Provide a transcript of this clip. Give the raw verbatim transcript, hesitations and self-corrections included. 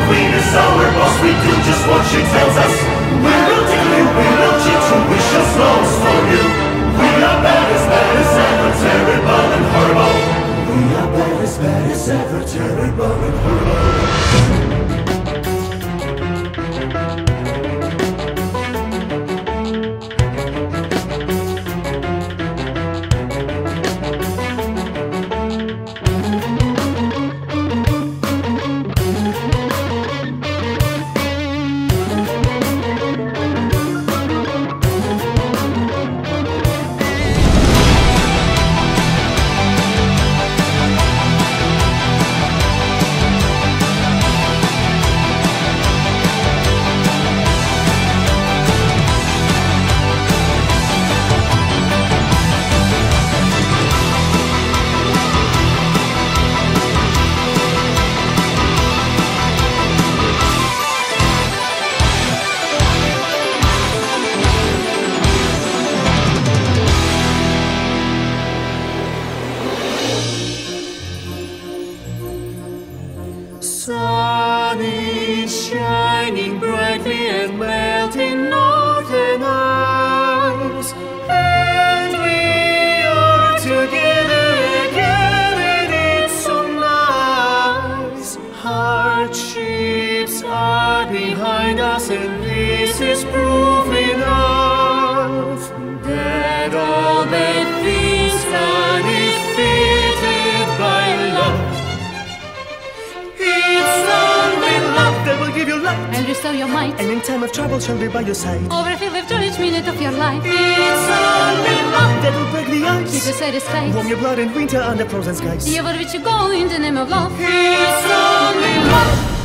queen is our boss, we do just what she tells us. We will tell you, we will cheat you, we shall slow for you. We are bad as bad as ever, terrible and horrible. We are bad as bad as ever, terrible and horrible. Sun is shining brightly and melting northern eyes, and we are together again, and it's so nice. Hardships are behind us, and this is proof enough that all bad things are defeated by love. Give you light and restore your might, and in time of trouble shall be by your side. Overfill with joy each minute of your life. It's only love that will break the ice, keep you satisfied, warm your blood in winter under frozen skies. See over which you go in the name of love. It's only love.